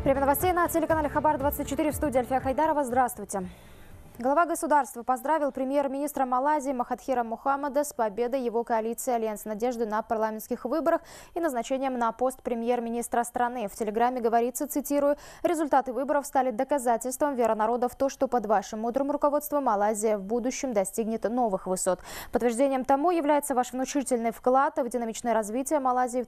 Время новостей на телеканале Хабар-24, в студии Альфия Хайдарова. Здравствуйте. Глава государства поздравил премьер-министра Малайзии Махатхира Мухаммада с победой его коалиции «Альянс Надежды» на парламентских выборах и назначением на пост премьер-министра страны. В телеграмме говорится, цитирую, «Результаты выборов стали доказательством веры народа в то, что под вашим мудрым руководством Малайзия в будущем достигнет новых высот. Подтверждением тому является ваш внушительный вклад в динамичное развитие Малайзии в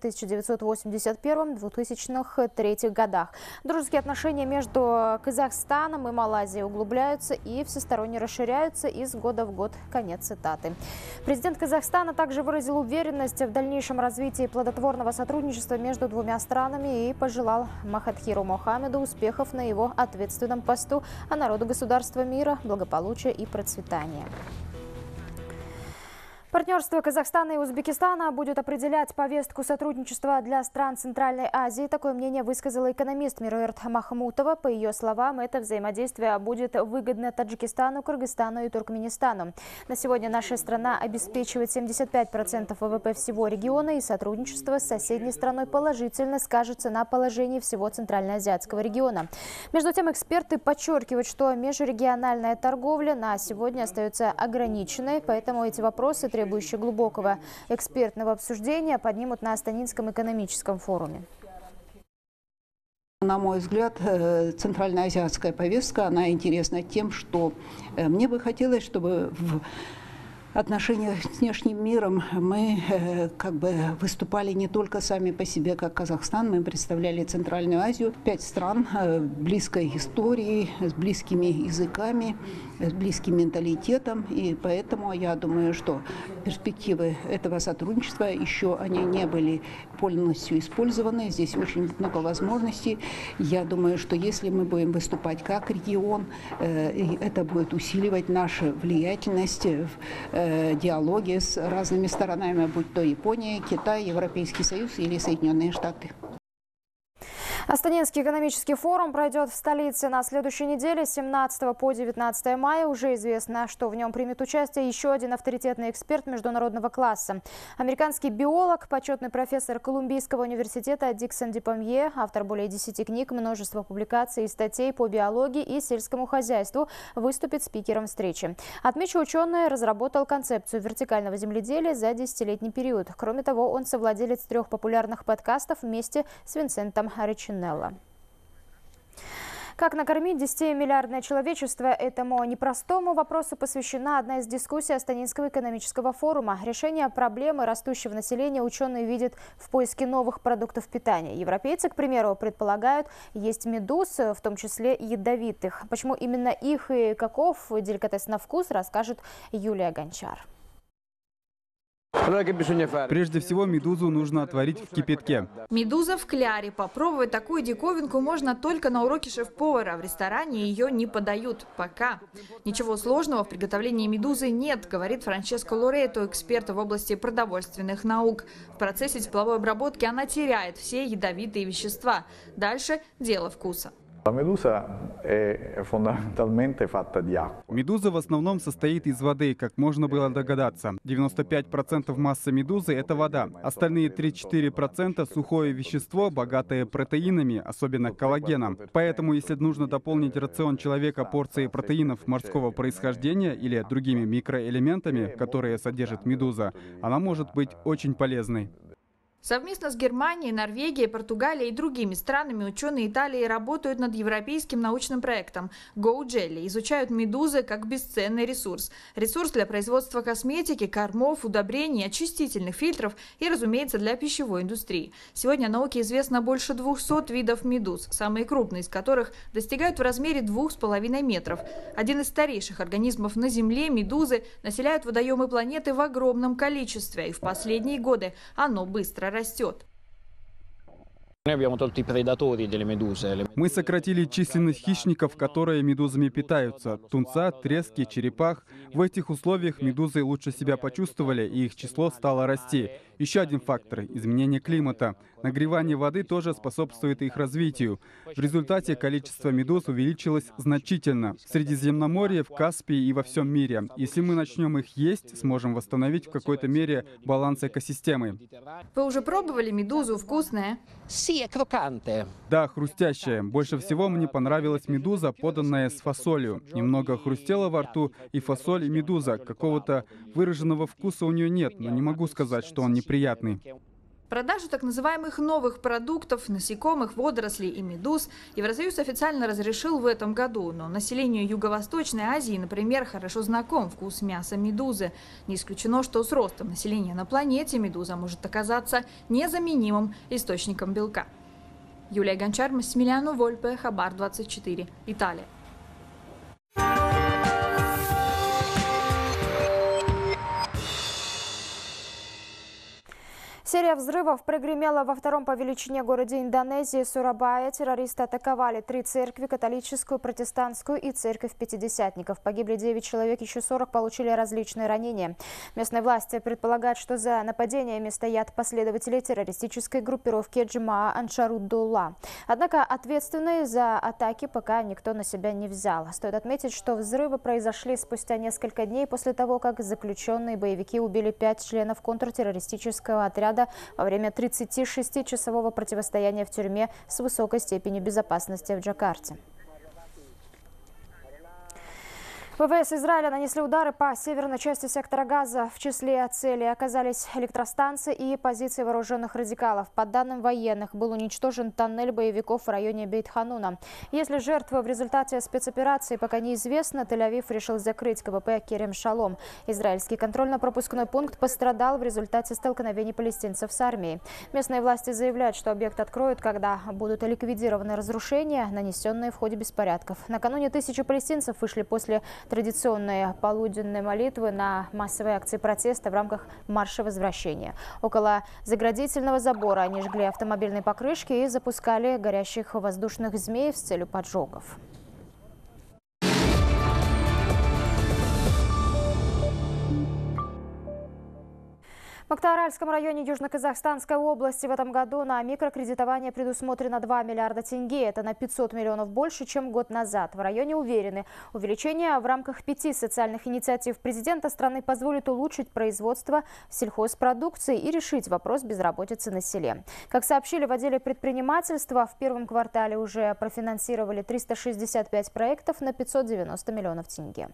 1981-2003 годах. Дружеские отношения между Казахстаном и Малайзией углубляются и всесторонне расширяются из года в год». Конец цитаты. Президент Казахстана также выразил уверенность в дальнейшем развитии плодотворного сотрудничества между двумя странами и пожелал Махатхиру Мухаммаду успехов на его ответственном посту, а народу государства мира, благополучия и процветания. Партнерство Казахстана и Узбекистана будет определять повестку сотрудничества для стран Центральной Азии. Такое мнение высказала экономист Мируэрт Махмутова. По ее словам, это взаимодействие будет выгодно Таджикистану, Кыргызстану и Туркменистану. На сегодня наша страна обеспечивает 75% ВВП всего региона, и сотрудничество с соседней страной положительно скажется на положении всего Центральноазиатского региона. Между тем, эксперты подчеркивают, что межрегиональная торговля на сегодня остается ограниченной, поэтому эти вопросы, требующие глубокого экспертного обсуждения, поднимут на Астанинском экономическом форуме. На мой взгляд, центральноазиатская повестка, она интересна тем, что мне бы хотелось, чтобы в отношениях с внешним миром мы как бы выступали не только сами по себе, как Казахстан, мы представляли Центральную Азию, 5 стран близкой историей, с близкими языками, с близким менталитетом, и поэтому я думаю, что перспективы этого сотрудничества еще они не были полностью использованы, здесь очень много возможностей. Я думаю, что если мы будем выступать как регион, это будет усиливать нашу влиятельность в диалоге с разными сторонами, будь то Япония, Китай, Европейский Союз или Соединенные Штаты. Астанинский экономический форум пройдет в столице на следующей неделе, с 17 по 19 мая. Уже известно, что в нем примет участие еще один авторитетный эксперт международного класса. Американский биолог, почетный профессор Колумбийского университета Диксон Дипомье, автор более 10 книг, множество публикаций и статей по биологии и сельскому хозяйству, выступит спикером встречи. Отмечу, ученый разработал концепцию вертикального земледелия за десятилетний период. Кроме того, он совладелец 3 популярных подкастов вместе с Винсентом Ричинелло. Как накормить 10-миллиардное человечество? Этому непростому вопросу посвящена одна из дискуссий Астанинского экономического форума. Решение проблемы растущего населения ученые видят в поиске новых продуктов питания. Европейцы, к примеру, предполагают есть медуз, в том числе ядовитых. Почему именно их и каков деликатес на вкус, расскажет Юлия Гончар. Прежде всего, медузу нужно отварить в кипятке. Медуза в кляре. Попробовать такую диковинку можно только на уроке шеф-повара. В ресторане ее не подают. Пока. Ничего сложного в приготовлении медузы нет, говорит Франческо Лорето, эксперт в области продовольственных наук. В процессе тепловой обработки она теряет все ядовитые вещества. Дальше дело вкуса. Медуза в основном состоит из воды, как можно было догадаться. 95% массы медузы – это вода. Остальные 3-4% – сухое вещество, богатое протеинами, особенно коллагеном. Поэтому, если нужно дополнить рацион человека порцией протеинов морского происхождения или другими микроэлементами, которые содержит медуза, она может быть очень полезной. Совместно с Германией, Норвегией, Португалией и другими странами ученые Италии работают над европейским научным проектом GoJelly. Изучают медузы как бесценный ресурс. Ресурс для производства косметики, кормов, удобрений, очистительных фильтров и, разумеется, для пищевой индустрии. Сегодня науке известно больше 200 видов медуз, самые крупные из которых достигают в размере 2,5 метров. Один из старейших организмов на Земле, медузы, населяют водоемы планеты в огромном количестве, и в последние годы оно быстро растет. Мы сократили численность хищников, которые медузами питаются. Тунца, трески, черепах. В этих условиях медузы лучше себя почувствовали, и их число стало расти. Еще один фактор – изменение климата. Нагревание воды тоже способствует их развитию. В результате количество медуз увеличилось значительно. В Средиземноморье, в Каспии и во всем мире. Если мы начнем их есть, сможем восстановить в какой-то мере баланс экосистемы. Вы уже пробовали медузу? Вкусная? Да, хрустящая. Больше всего мне понравилась медуза, поданная с фасолью. Немного хрустела во рту, и фасоль, и медуза. Какого-то выраженного вкуса у нее нет, но не могу сказать, что он неприятный. Продажу так называемых новых продуктов, насекомых, водорослей и медуз Евросоюз официально разрешил в этом году. Но населению Юго-Восточной Азии, например, хорошо знаком вкус мяса медузы. Не исключено, что с ростом населения на планете медуза может оказаться незаменимым источником белка. Юлия Гончар, Массимилиано Вольпе, Хабар 24, Италия. Серия взрывов прогремела во втором по величине городе Индонезии Сурабая. Террористы атаковали 3 церкви – католическую, протестантскую и церковь пятидесятников. Погибли 9 человек, еще 40 получили различные ранения. Местные власти предполагают, что за нападениями стоят последователи террористической группировки Джамаа Ансаруддулла. Однако ответственные за атаки пока никто на себя не взял. Стоит отметить, что взрывы произошли спустя несколько дней после того, как заключенные боевики убили 5 членов контртеррористического отряда во время 36-часового противостояния в тюрьме с высокой степенью безопасности в Джакарте. ВВС Израиля нанесли удары по северной части сектора Газа. В числе целей оказались электростанции и позиции вооруженных радикалов. По данным военных, был уничтожен тоннель боевиков в районе Бейт-Хануна. Если жертвы в результате спецоперации пока неизвестно, Тель-Авив решил закрыть КВП Керем-Шалом. Израильский контрольно-пропускной пункт пострадал в результате столкновений палестинцев с армией. Местные власти заявляют, что объект откроют, когда будут ликвидированы разрушения, нанесенные в ходе беспорядков. Накануне тысячи палестинцев вышли после традиционные полуденные молитвы на массовые акции протеста в рамках марша возвращения. Около заградительного забора они жгли автомобильные покрышки и запускали горящих воздушных змей с целью поджогов. В Актааральском районе Южно-Казахстанской области в этом году на микрокредитование предусмотрено 2 миллиарда тенге. Это на 500 миллионов больше, чем год назад. В районе уверены, увеличение в рамках 5 социальных инициатив президента страны позволит улучшить производство сельхозпродукции и решить вопрос безработицы на селе. Как сообщили в отделе предпринимательства, в первом квартале уже профинансировали 365 проектов на 590 миллионов тенге.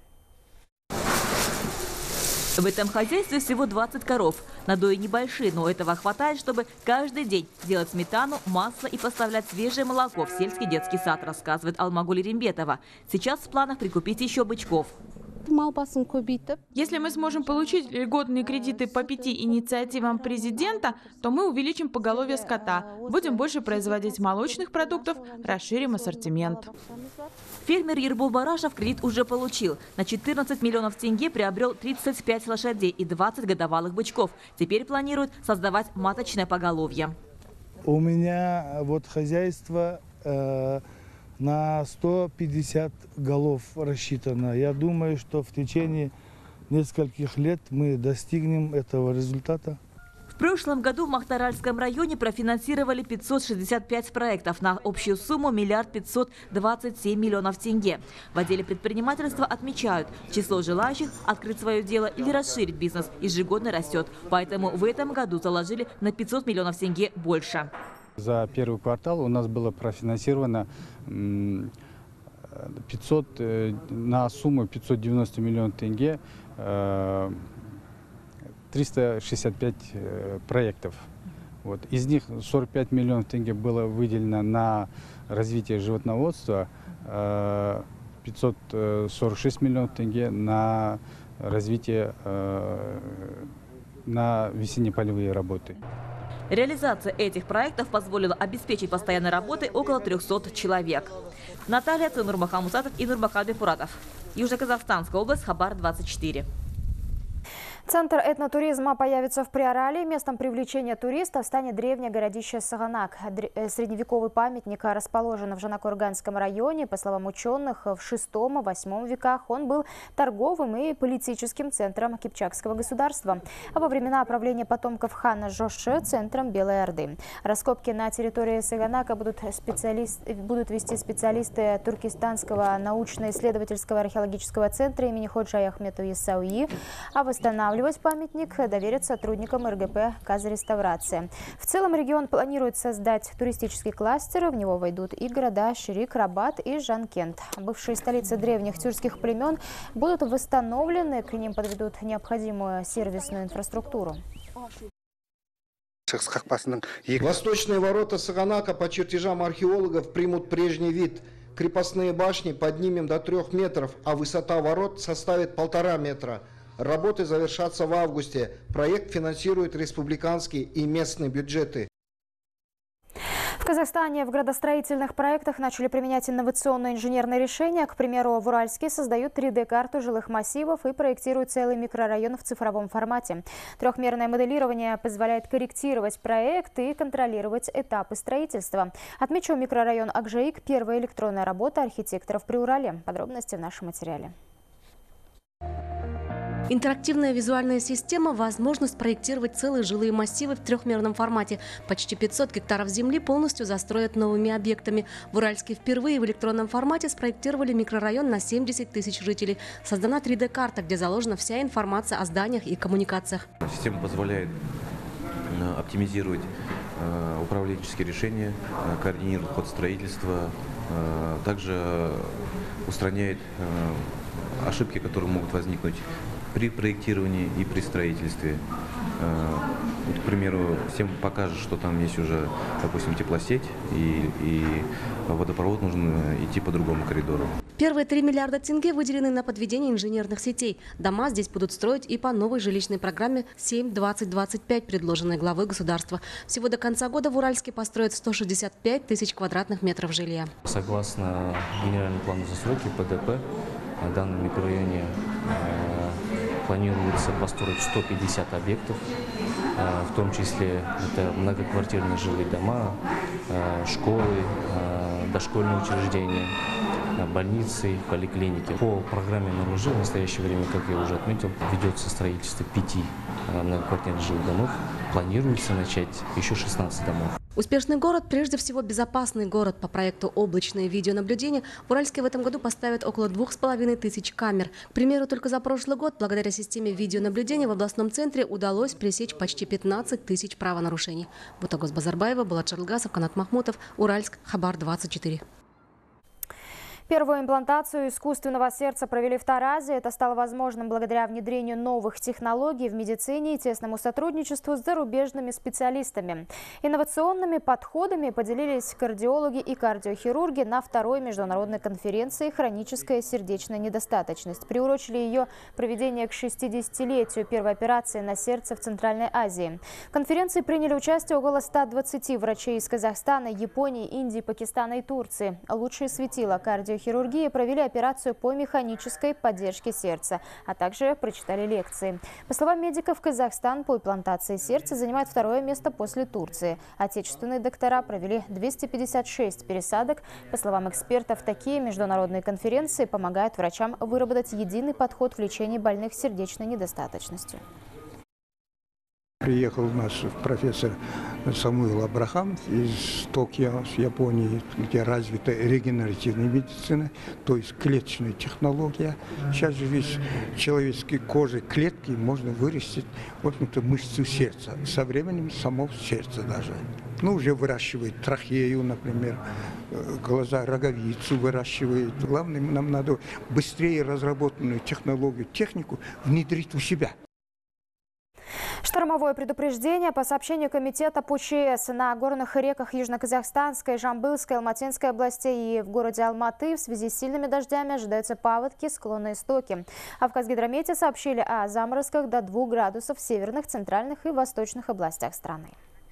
В этом хозяйстве всего 20 коров. Надои небольшие, но этого хватает, чтобы каждый день делать сметану, масло и поставлять свежее молоко в сельский детский сад, рассказывает Алмагуль Римбетова. Сейчас в планах прикупить еще бычков. Если мы сможем получить льготные кредиты по 5 инициативам президента, то мы увеличим поголовье скота, будем больше производить молочных продуктов, расширим ассортимент. Фермер Ербул Барашев кредит уже получил. На 14 миллионов тенге приобрел 35 лошадей и 20 годовалых бычков. Теперь планирует создавать маточное поголовье. У меня вот хозяйство на 150 голов рассчитано. Я думаю, что в течение нескольких лет мы достигнем этого результата. В прошлом году в Махтаральском районе профинансировали 565 проектов на общую сумму 1 527 миллионов тенге. В отделе предпринимательства отмечают, число желающих открыть свое дело или расширить бизнес ежегодно растет. Поэтому в этом году заложили на 500 миллионов тенге больше. За первый квартал у нас было профинансировано 500, на сумму 590 миллионов тенге 365 проектов. Вот. Из них 45 миллионов тенге было выделено на развитие животноводства, 546 миллионов тенге на развитие, на весенне-полевые работы. Реализация этих проектов позволила обеспечить постоянной работой около 300 человек. Наталья Нурмахамусатов и Нурмахан Бекмуратов. Южно-Казахстанская область, Хабар 24. Центр этнотуризма появится в Приорале. Местом привлечения туристов станет древнее городище Саганак. Средневековый памятник расположен в Жанакурганском районе. По словам ученых, в VI-VIII веках он был торговым и политическим центром Кипчакского государства. А во времена правления потомков хана Жоше – центром Белой Орды. Раскопки на территории Саганака будут вести специалисты Туркестанского научно-исследовательского археологического центра имени Ходжа Ахмета Исауи. А восстанавливать Восстанавливать памятник доверят сотрудникам РГП «Казреставрация». В целом регион планирует создать туристический кластер. В него войдут и города Ширик, Рабат и Жанкент. Бывшие столицы древних тюркских племен будут восстановлены, к ним подведут необходимую сервисную инфраструктуру. Восточные ворота Саганака по чертежам археологов примут прежний вид. Крепостные башни поднимем до 3 метров, а высота ворот составит 1,5 метра. Работы завершатся в августе. Проект финансируют республиканские и местные бюджеты. В Казахстане в градостроительных проектах начали применять инновационные инженерные решения. К примеру, в Уральске создают 3D-карту жилых массивов и проектируют целый микрорайон в цифровом формате. Трехмерное моделирование позволяет корректировать проект и контролировать этапы строительства. Отмечу, микрорайон Акжаик – первая электронная работа архитекторов при Урале. Подробности в нашем материале. Интерактивная визуальная система – возможность проектировать целые жилые массивы в трехмерном формате. Почти 500 гектаров земли полностью застроят новыми объектами. В Уральске впервые в электронном формате спроектировали микрорайон на 70 тысяч жителей. Создана 3D-карта, где заложена вся информация о зданиях и коммуникациях. Система позволяет оптимизировать управленческие решения, координировать ход строительства, также устраняет ошибки, которые могут возникнуть при проектировании и при строительстве. Вот, к примеру, всем покажет, что там есть уже, допустим, теплосеть и водопровод, нужно идти по другому коридору. Первые 3 миллиарда тенге выделены на подведение инженерных сетей. Дома здесь будут строить и по новой жилищной программе 7-20-25, предложенной главой государства. Всего до конца года в Уральске построят 165 тысяч квадратных метров жилья. Согласно генеральному плану застройки ПДП, в данном микрорайоне планируется построить 150 объектов, в том числе это многоквартирные жилые дома, школы, дошкольные учреждения, больницы, поликлиники. По программе «Нурлы-Жил» в настоящее время, как я уже отметил, ведется строительство 5 многоквартирных жилых домов. Планируется начать еще 16 домов. Успешный город – прежде всего безопасный город. По проекту «Облачное видеонаблюдение» в Уральске в этом году поставят около 2500 камер. К примеру, только за прошлый год, благодаря системе видеонаблюдения, в областном центре удалось пресечь почти 15 тысяч правонарушений. Бутагос Базарбаева, Булат Шарлгасов, Канат Махмутов, Уральск, Хабар 24. Первую имплантацию искусственного сердца провели в Таразе. Это стало возможным благодаря внедрению новых технологий в медицине и тесному сотрудничеству с зарубежными специалистами. Инновационными подходами поделились кардиологи и кардиохирурги на второй международной конференции «Хроническая сердечная недостаточность». Приурочили ее проведение к 60-летию первой операции на сердце в Центральной Азии. В конференции приняли участие около 120 врачей из Казахстана, Японии, Индии, Пакистана и Турции. Лучшие светила кардиохирургии провели операцию по механической поддержке сердца, а также прочитали лекции. По словам медиков, Казахстан по имплантации сердца занимает второе место после Турции. Отечественные доктора провели 256 пересадок. По словам экспертов, такие международные конференции помогают врачам выработать единый подход в лечении больных сердечной недостаточностью. Приехал наш профессор Самуил Абрахам из Токио, с Японии, где развита регенеративная медицина, то есть клеточная технология. Сейчас же весь человеческой кожи клетки можно вырастить вот эту мышцу сердца. Со временем само сердце даже. Ну, уже выращивает трахею, например, глаза, роговицу выращивает. Главное, нам надо быстрее разработанную технологию, технику внедрить у себя. Штормовое предупреждение по сообщению комитета по ЧС на горных реках Южно-Казахстанской, Жамбылской, Алматинской областей и в городе Алматы в связи с сильными дождями ожидаются паводки, склонные стоки. А в Казгидромете сообщили о заморозках до 2 градусов в северных, центральных и восточных областях страны.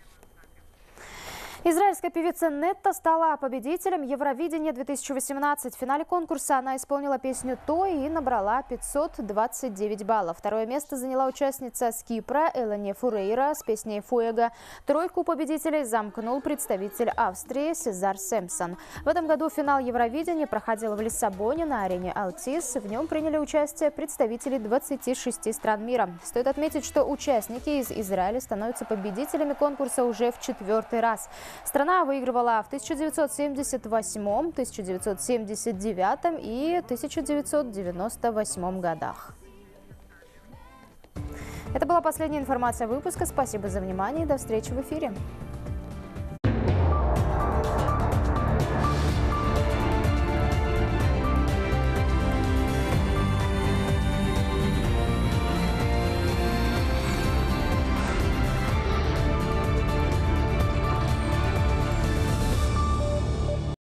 Израильская певица Нетта стала победителем Евровидения 2018. В финале конкурса она исполнила песню «Той» и набрала 529 баллов. Второе место заняла участница с Кипра Элани Фурейра с песней «Фуэго». Тройку победителей замкнул представитель Австрии Сезар Сэмпсон. В этом году финал Евровидения проходил в Лиссабоне на арене Алтис. В нем приняли участие представители 26 стран мира. Стоит отметить, что участники из Израиля становятся победителями конкурса уже в 4-й раз. Страна выигрывала в 1978, 1979 и 1998 годах. Это была последняя информация выпуска. Спасибо за внимание и до встречи в эфире.